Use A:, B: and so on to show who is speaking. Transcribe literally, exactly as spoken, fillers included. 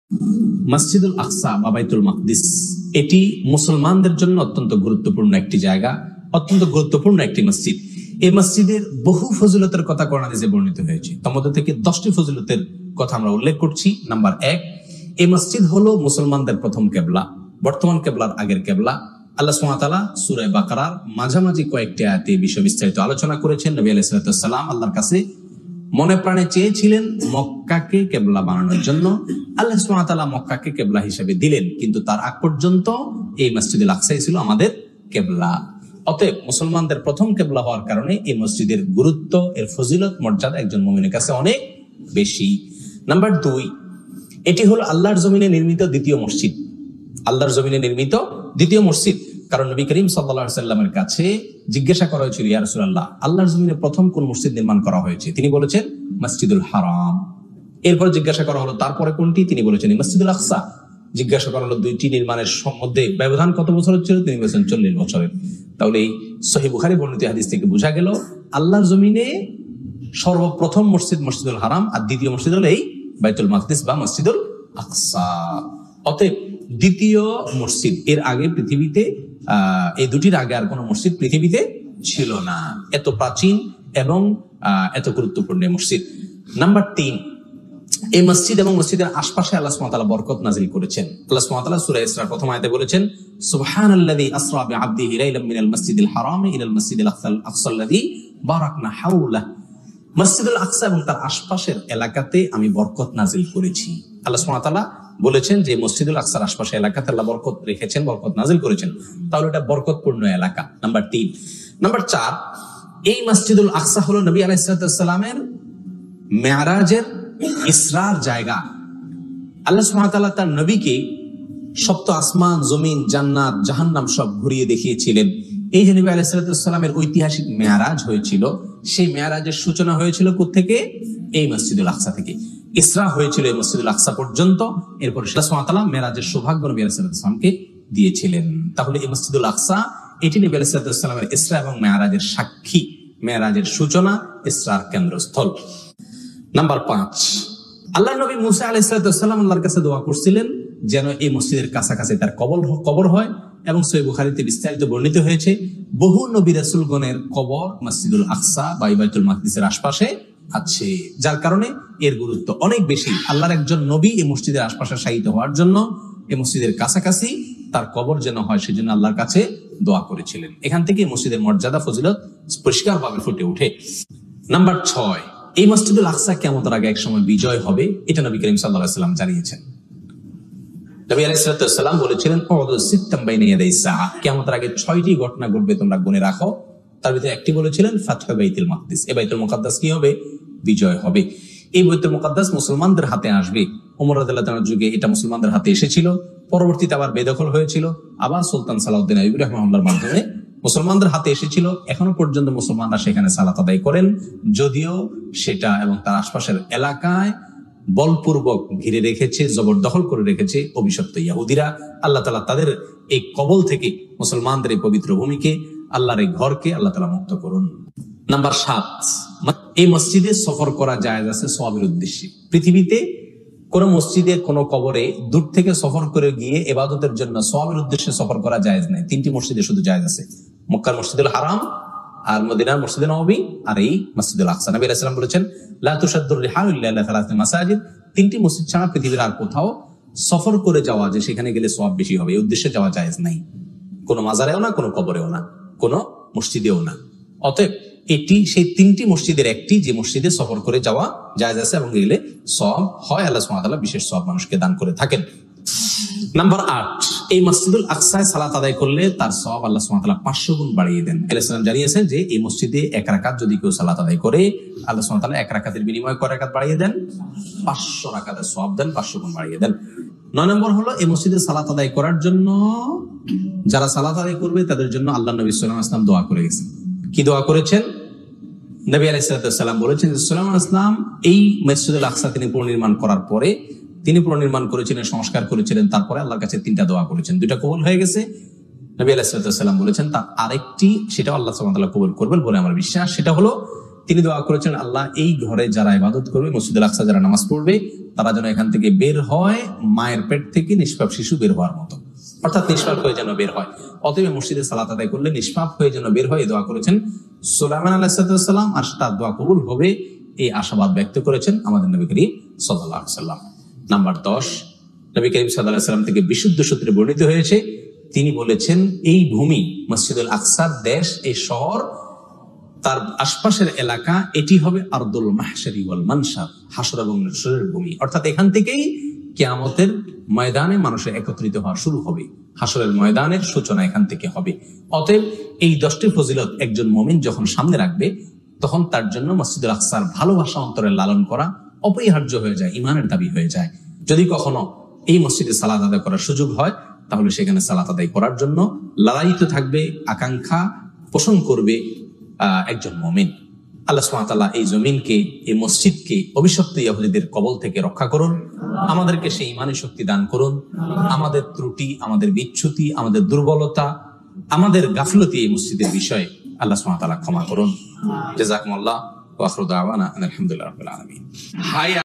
A: মসজিদুল আকসা বা বাইতুল মাকদিস এটি মুসলমানদের জন্য অত্যন্ত গুরুত্বপূর্ণ একটি জায়গা, অত্যন্ত গুরুত্বপূর্ণ একটি মসজিদ। এই মসজিদের বহু ফজিলতের কথা কোরআন হাদিসে বর্ণিত হয়েছে। তার মধ্যে থেকে দশটি ফজিলতের কথা আমরা উল্লেখ করছি। নাম্বার এক, এই মসজিদ হলো মুসলমানদের প্রথম কেবলা, বর্তমান কেবলার আগের কেবলা। আল্লাহ সুবহানাহু ওয়া তাআলা সূরা বাকারার মাঝামাঝি কয়েকটি আয়াতে বিষয় বিস্তারিত আলোচনা করেছেন। নবী আলাইহিস সালাম আল্লাহর কাছে মনে প্রাণে চেয়েছিলেন মক্কাকে কেবলা বানানোর জন্য। আল্লাহ সুবহানাহু ওয়া তাআলা মক্কাকে কেবলা হিসেবে দিলেন, কিন্তু তার আগ পর্যন্ত এই মসজিদুল আকসাই ছিল আমাদের কেবলা। অতএব মুসলমানদের প্রথম কেবলা হওয়ার কারণে এই মসজিদের গুরুত্ব, এর ফজিলত, মর্যাদা একজন মুমিনের কাছে অনেক বেশি। নাম্বার দুই, এটি হলো আল্লাহর জমিনে নির্মিত দ্বিতীয় মসজিদ। আল্লাহর জমিনে নির্মিত দ্বিতীয় মসজিদ, কারণ নবী করিম সাল্লাল্লাহু আলাইহি ওয়াসাল্লামের কাছে জিজ্ঞাসা করা হয়েছিল, ইয়া রাসূলুল্লাহ, আল্লাহর জমিনে প্রথম কোন মসজিদ নির্মাণ করা হয়েছে? তিনি বলেছেন মসজিদুল হারাম। এরপর জিজ্ঞাসা করা হলো তারপরে কোনটি? তিনি বলেছেন মসজিদুল আকসা। জিজ্ঞাসা করা হলো দুইটি নির্মাণের মধ্যে ব্যবধান কত বছর ছিল? তিনি বলেছেন চল্লিশ বছরের। তাহলে এই সহিহ বুখারী বর্ণিত হাদিস থেকে বোঝা গেল আল্লাহর জমিনে সর্বপ্রথম মসজিদ মসজিদুল হারাম, আর দ্বিতীয় মসজিদ হলো এই বাইতুল মাকদিস বা মসজিদুল আকসা। অতএব দ্বিতীয় মসজিদ, এর আগে পৃথিবীতে আহ এই দুটির আগে আর কোন মসজিদ পৃথিবীতে ছিল না। এত প্রাচীন এবং আহ এত গুরুত্বপূর্ণ মসজিদ। নাম্বার তিন, এই মসজিদ এবং মসজিদের আশপাশে আল্লাহ সুবহানাহু ওয়া তাআলা বরকত নাযিল করেছেন। আল্লাহ সুবহানাহু ওয়া তাআলা সূরা ইসরার প্রথম আয়াতে বলেছেন, সুবহানাল্লাযী আসরা বিআবদিহি লাইলাম মিনাল মাসজিদিল হারামি ইলাল মাসজিদিল আকসাল্লাযী বারাকনা হাওলাহু। মসজিদুল আকসা এবং তার আশপাশের এলাকাতে আমি বরকত নাযিল করেছি। আল্লাহ সুবহানাহু ওয়া তাআলা বলেছেন যে মসজিদুল আকসার আশপাশের এলাকাতে আল্লাহ বরকত রেখেছেন, বরকত নাযিল করেছেন। তাহলে এটা বরকতপূর্ণ এলাকা। নাম্বার তিন। নাম্বার চার, এই মসজিদুল আকসা হলো নবী আলাইহিস সালামের মেরাজের, ইসরার জায়গা। আল্লাহ সুবহানাহু ওয়া তাআলা তার নবীকে সপ্ত আসমান, জমিন, জান্নাত, জাহান্নাম সব ঘুরিয়ে দেখিয়েছিলেন। এই যে নবী আলাইহিস সালামের ঐতিহাসিক মেরাজ হয়েছিল, সেই মেরাজের সূচনা হয়েছিল কোত্থেকে? এই মসজিদুল আকসা থেকে। ইসরা হয়েছিল এই মসজিদুল আকসা পর্যন্ত। এরপর আল্লাহ সুবহানাহু ওয়া তাআলা মেরাজের সৌভাগ্য নবী আলাইহিস সালামকে দিয়েছিলেন। তাহলে এই মসজিদুল আকসা এটি নবী আলাইহিস সালামের ইসরা এবং মেরাজের সাক্ষী, মেরাজের সূচনা, ইসরার কেন্দ্রস্থল। নাম্বার পাঁচ, আল্লাহ নবী মুসা আলাইহিস সালাম আল্লাহর কাছে দোয়া করছিলেন যেন এই মসজিদের কাছাকাছি তার কবর কবর হয়, এবং সহিহ বুখারীতে বিস্তারিত বর্ণিত হয়েছে বহু নবী রাসূলগণের কবর মসজিদুল আকসা বা বাইতুল মাকদিসের আশপাশে আছে, যার কারণে এর গুরুত্ব অনেক বেশি। আল্লাহর একজন নবী এই মসজিদের আশপাশে শায়িত হওয়ার জন্য, এই মসজিদের কাছাকাছি তার কবর যেন হয় সেজন্য আল্লাহর কাছে দোয়া করেছিলেন। এখান থেকে মসজিদের মর্যাদা, ফজিলত পরিষ্কারভাবে ফুটে ওঠে। নাম্বার ছয়, এই মসজিদুল আকসা কিয়ামতের আগে এক সময় বিজয় হবে, এটা নবী করিম সাল্লাল্লাহু আলাইহি ওয়াসাল্লাম জানিয়েছেন। নবী আলাইহিস সালাম বলেছিলেন কিয়ামতের আগে ছয়টি ঘটনা ঘটবে, তোমরা গুনে রাখো। তার ভিতরে একটি বলেছিলেন ফাতহু বাইতুল মাকদিস, এই বাইতুল মুকাদ্দাস কি হবে? বিজয় হবে। এই বাইতুল মুকাদ্দাস মুসলমানদের হাতে আসবে। ওমর রাদিয়াল্লাহু তাআলার যুগে এটা মুসলমানদের হাতে এসেছিল, পরবর্তীতে আবার বেদখল হয়েছিল, আবার সুলতান সালাউদ্দিন আইয়ুবী রাহিমাহুল্লাহর মাধ্যমে মুসলমানদের হাতে এসেছিল। এখনো পর্যন্ত মুসলমানরা সেখানে সালাত আদায় করেন, যদিও সেটা এবং তার আশপাশের এলাকায় বলপূর্বক ঘিরে রেখেছে, জবরদখল করে রেখেছে অভিশপ্ত ইহুদিরা। আল্লাহ তাআলা তাদের এই কবল থেকে, মুসলমানদের এই পবিত্র ভূমিকে, আল্লাহর এই ঘরকে আল্লাহ তাআলা মুক্ত করুন। নাম্বার সাত, এই মসজিদে সফর করা জায়েজ আছে সওয়াবের উদ্দেশ্যে। পৃথিবীতে কোন মসজিদে, কোন কবরে দূর থেকে সফর করে গিয়ে ইবাদতের জন্য সওয়াবের উদ্দেশ্যে সফর করা জায়েজ নাই। তিনটি মসজিদে শুধু জায়েজ আছে, মক্কার মসজিদুল হারাম, আর মদিনার মসজিদে নববী, আর এই মসজিদুল আকসা। নবী আলাইহিস সালাম বলেছেন লা তুশাদ্দুর রিহালু ইল্লা ইলা সালাসি মাসাজিদ। তিনটি মসজিদ ছাড়া পৃথিবীর আর কোথাও সফর করে যাওয়া, যে সেখানে গেলে সওয়াব বেশি হবে, এই উদ্দেশ্যে যাওয়া জায়েজ নাই। কোনো মাজারেও না, কোনো কবরেও না, কোনো মসজিদেও না। অতএব এটি সেই তিনটি মসজিদের একটি, যে মসজিদে সফর করে যাওয়া জায়েজ আছে এবং গেলে সওয়াব হয়। আল্লাহ সুবহানাহু ওয়া তাআলা বিশেষ সওয়াব মানুষকে দান করে থাকেন। নাম্বার আট, এই মসজিদুল আকসায় সালাত আদায় করলে তার সওয়াব আল্লাহ সুবহানাহু ওয়া তাআলা পাঁচশো গুণ বাড়িয়ে দেন। আলাইহিস সালাম জানিয়েছেন যে এই মসজিদে এক রাকাত যদি কেউ সালাত আদায় করে, আল্লাহ সুবহানাহু ওয়া তাআলা এক রাকাতের বিনিময়ে কয় রাকাত বাড়িয়ে দেন? পাঁচশো রাকাতের সওয়াব দেন, পাঁচশো গুণ বাড়িয়ে দেন। নয় নম্বর হলো এই মসজিদে সালাত আদায় করার জন্য, যারা সালাত আদায় করবে তাদের জন্য আল্লাহ নবী সাল্লাল্লাহু আলাইহি ওয়াসাল্লাম দোয়া করে গেছেন। কি দোয়া করেছেন? নবী আলাইহিস সালাম বলেছেন সাল্লাল্লাহু আলাইহি ওয়াসাল্লাম এই মসজিদুল আকসা তিনি পুনর্নির্মাণ করার পরে, তিনি পুনর্নির্মাণ করেছিলেন, সংস্কার করেছিলেন, তারপরে আল্লাহর কাছে তিনটা দোয়া করেছেন, দুইটা কবুল হয়ে গেছে। নবী আলাইহিস সালাম বলেছেন তার আরেকটি, সেটাও আল্লাহ সুবহানাহু ওয়া তাআলা কবুল করবেন বলে আমার বিশ্বাস। সেটা হলো তিনি দোয়া করেছেন, আল্লাহ এই ঘরে যারা ইবাদত করবে, মসজিদুল আকসা যারা নামাজ পড়বে, তারা যেন এখান থেকে বের হয় মায়ের পেট থেকে নিষ্পাপ শিশু বের হওয়ার মতো, অর্থাৎ নিষ্পাপ হয়ে যেন বের হয়। অতএব মসজিদে সালাত আদায় করলে নিষ্পাপ হয়ে যেন বের হয়, দোয়া করেছেন সুলাইমান আলাইহিস সালাম। আর তার দোয়া কবুল হবে এই আশাবাদ ব্যক্ত করেছেন আমাদের নবী করিম সাল্লাল্লাহু আলাইহি ওয়াসাল্লাম। নাম্বার দশ, নবী করিম সাল্লাল্লাহু আলাইহি ওয়াসাল্লাম থেকে বিশুদ্ধ সূত্রে বর্ণিত হয়েছে, তিনি বলেছেন এই ভূমি মসজিদুল আকসার দেশ, এই শহর, তার আশপাশের এলাকা, এটি হবে আরদুল মাহশারি ওয়াল মানশার, হাসর এবং নসরের ভূমি। অর্থাৎ এখান থেকেই কিয়ামতের ময়দানে মানুষের একত্রিত হওয়া শুরু হবে, হাসরের ময়দানের সূচনা এখান থেকে হবে। অতএব এই দশটি ফজিলত একজন মুমিন যখন সামনে রাখবে, তখন তার জন্য মসজিদুল আকসার ভালোবাসা অন্তরে লালন করা অপরিহার্য হয়ে যায়, ইমানের দাবি হয়ে যায়। যদি কখনো এই মসজিদে সালাত আদায় করার সুযোগ হয়, তাহলে সেখানে সালাত আদায় করার জন্য লালায়িত থাকবে, আকাঙ্ক্ষা পোষণ করবে আহ একজন মুমিন। আল্লাহ সুবহানাহু ওয়া তাআলা এই জমিনকে, এই মসজিদকে অভিশপ্ত ইহুদীদের কবল থেকে রক্ষা করুন, আমাদেরকে সেই ইমানের শক্তি দান করুন, আমাদের ত্রুটি, আমাদের বিচ্যুতি, আমাদের দুর্বলতা, আমাদের গাফলতি এই মসজিদের বিষয়ে আল্লাহ সুবহানাহু ওয়া তাআলা ক্ষমা করুন। জাযাকুমুল্লাহ ওয়া আখিরু দাওয়ানা আলহামদুলিল্লাহি রাব্বিল আলামিন।